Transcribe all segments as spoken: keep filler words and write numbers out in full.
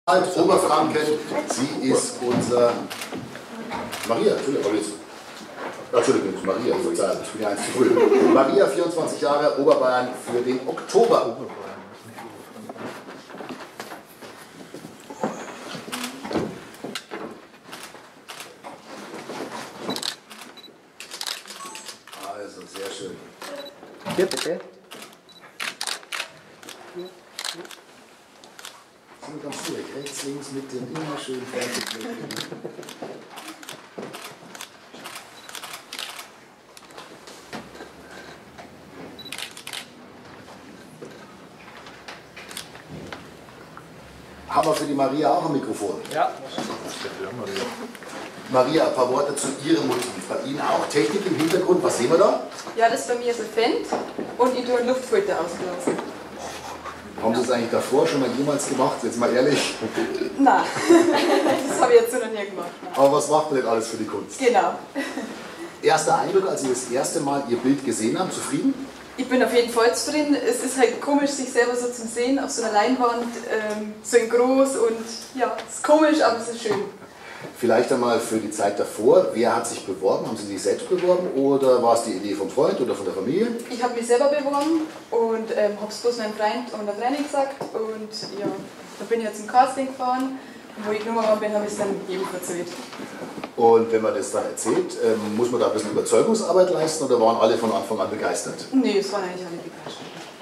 Oberfranken, sie ist unser Maria, Entschuldigung, Entschuldigung, Maria, ich bin ja eins zu früh. Maria, vierundzwanzig Jahre, Oberbayern für den Oktober. Also, sehr schön. Hier bitte. Sind ganz durch, rechts, links, Mitte, immer schön fertig. Haben wir für die Maria auch ein Mikrofon? Ja. Maria, ein paar Worte zu Ihrem Motiv. Bei Ihnen auch Technik im Hintergrund. Was sehen wir da? Ja, das ist bei mir so Fendt und ich tue einen Luftfilter ausblasen. Haben Sie das eigentlich davor schon mal jemals gemacht? Jetzt mal ehrlich. Nein, das habe ich jetzt so noch nie gemacht. Nein. Aber was macht man denn alles für die Kunst? Genau. Erster Eindruck, als Sie das erste Mal Ihr Bild gesehen haben, zufrieden? Ich bin auf jeden Fall zufrieden. Es ist halt komisch, sich selber so zu sehen auf so einer Leinwand, ähm, so in groß und ja, es ist komisch, aber es ist schön. Vielleicht einmal für die Zeit davor. Wer hat sich beworben? Haben Sie sich selbst beworben oder war es die Idee vom Freund oder von der Familie? Ich habe mich selber beworben und ähm, habe es bloß meinem Freund und der Freundin gesagt und ja, da bin ich jetzt zum Casting gefahren und wo ich genommen worden bin, habe ich es dann jedem erzählt. Und wenn man das dann erzählt, ähm, muss man da ein bisschen Überzeugungsarbeit leisten oder waren alle von Anfang an begeistert? Nee, es waren eigentlich alle begeistert.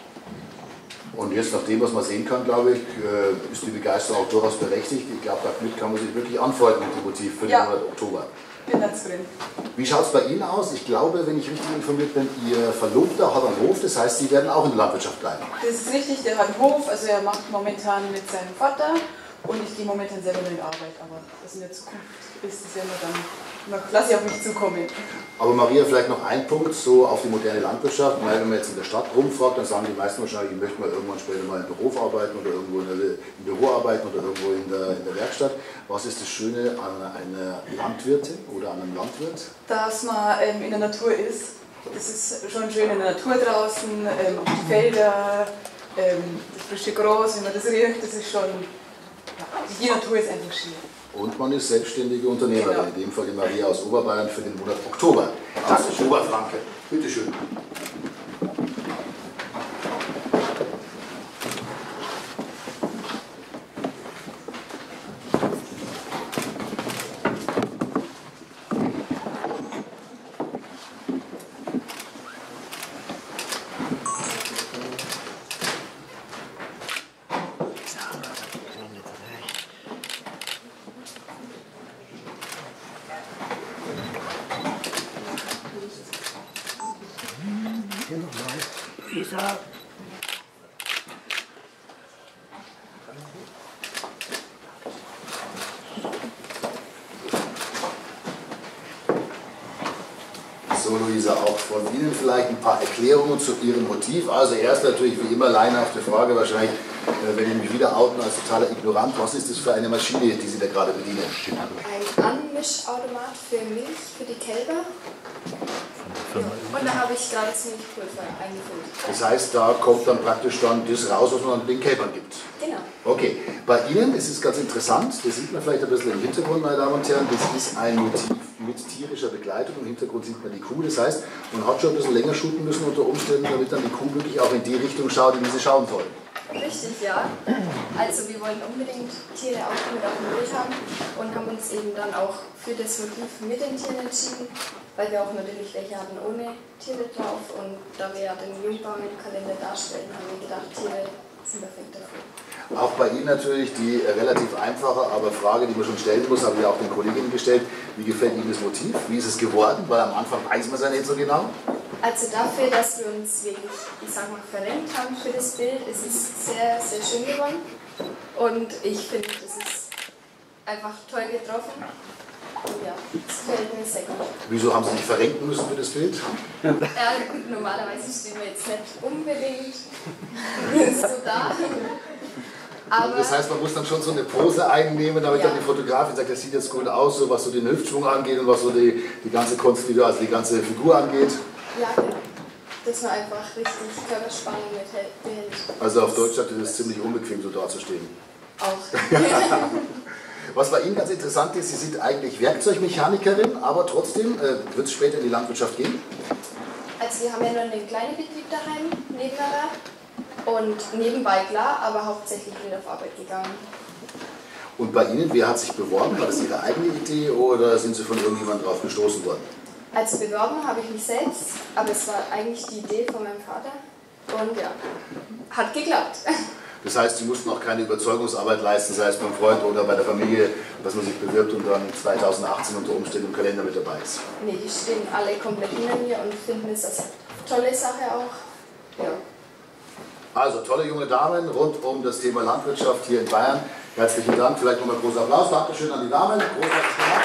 Und jetzt nach dem, was man sehen kann, glaube ich, äh, ist die Begeisterung auch durchaus berechtigt. Ich glaube, damit kann man sich wirklich anfreunden mit dem Motiv für den Ja. Monat Oktober. Bin da drin. Wie schaut es bei Ihnen aus? Ich glaube, wenn ich richtig informiert bin, Ihr Verlobter hat einen Hof, das heißt, Sie werden auch in der Landwirtschaft bleiben. Das ist richtig, der hat einen Hof, also er macht momentan mit seinem Vater und ich gehe momentan selber nur in Arbeit, aber das in der Zukunft ist es ja nur dann, noch, lasse ich auf mich zukommen. Aber Maria, vielleicht noch ein Punkt so auf die moderne Landwirtschaft. Weil wenn man jetzt in der Stadt rumfragt, dann sagen die meisten wahrscheinlich, ich möchte mal irgendwann später mal im Beruf arbeiten oder irgendwo in der, im Büro arbeiten oder irgendwo in der, in der Werkstatt. Was ist das Schöne an einer Landwirtin oder an einem Landwirt? Dass man ähm, in der Natur ist. Das ist schon schön in der Natur draußen, ähm, auf die Felder, ähm, das frische Gras, wenn man das riecht, das ist schon, ja, die Natur ist einfach schön. Und man ist selbstständige Unternehmerin, Genau. in dem Fall die Maria aus Oberbayern für den Monat Oktober. Das ist Oberfranke. Bitte schön. Hier nochmal. Lisa. So, Luisa, auch von Ihnen vielleicht ein paar Erklärungen zu Ihrem Motiv. Also erst natürlich wie immer laienhafte Frage wahrscheinlich, äh, wenn ich mich wieder outen als totaler Ignorant, was ist das für eine Maschine, die Sie da gerade bedienen? Ein Anmischautomat für Milch für die Kälber. Ja. Und da habe ich gerade Milchpulver eingefüllt. Das heißt, da kommt dann praktisch dann das raus, was man den Kälbern gibt. Genau. Okay, bei Ihnen ist es ganz interessant, das sieht man vielleicht ein bisschen im Hintergrund, meine Damen und Herren, das ist ein Motiv mit tierischer Begleitung, im Hintergrund sieht man die Kuh, das heißt, man hat schon ein bisschen länger shooten müssen unter Umständen, damit dann die Kuh wirklich auch in die Richtung schaut, in die sie schauen soll. Richtig, ja. Also wir wollen unbedingt Tiere auch mit auf dem Bild haben und haben uns eben dann auch für das Motiv mit den Tieren entschieden, weil wir auch natürlich welche hatten ohne Tiere drauf und da wir ja den Jungbaum im Kalender darstellen, haben wir gedacht, Tiere sind perfekt dafür. Auch bei Ihnen natürlich die relativ einfache, aber Frage, die man schon stellen muss, habe ich auch den Kolleginnen gestellt, wie gefällt Ihnen das Motiv, wie ist es geworden, weil am Anfang weiß man es ja nicht so genau. Also dafür, dass wir uns wirklich, ich sag mal, verrenkt haben für das Bild, ist es sehr, sehr schön geworden. Und ich finde, es ist einfach toll getroffen. Und ja, es gefällt mir sehr gut. Wieso haben Sie sich verrenken müssen für das Bild? Ja, gut, normalerweise stehen wir jetzt nicht unbedingt so da. Aber das heißt, man muss dann schon so eine Pose einnehmen, damit Ja. dann die Fotografin sagt, das sieht jetzt gut aus, so was so den Hüftschwung angeht und was so die, die ganze Kunstvideo, also die ganze Figur angeht. ja, genau. Dass man einfach richtig Körperspannung mithält. Also auf Deutsch sagt, das ist ziemlich unbequem, so dazustehen. Auch. Was bei Ihnen ganz interessant ist, Sie sind eigentlich Werkzeugmechanikerin, aber trotzdem äh, wird es später in die Landwirtschaft gehen? Also wir haben ja nur einen kleinen Betrieb daheim, Nebenerwerb. Und nebenbei klar, aber hauptsächlich bin ich auf Arbeit gegangen. Und bei Ihnen, wer hat sich beworben? War das Ihre eigene Idee oder sind Sie von irgendjemandem drauf gestoßen worden? Also beworben habe ich mich selbst, aber es war eigentlich die Idee von meinem Vater. Und ja, hat geklappt. Das heißt, Sie mussten auch keine Überzeugungsarbeit leisten, sei es beim Freund oder bei der Familie, dass man sich bewirbt und dann zweitausendachtzehn unter Umständen im Kalender mit dabei ist. Nee, die stehen alle komplett hinter mir und finden es als tolle Sache auch. Ja. Also tolle junge Damen rund um das Thema Landwirtschaft hier in Bayern. Herzlichen Dank, vielleicht nochmal großer Applaus. Dankeschön an die Damen. Großartig gemacht.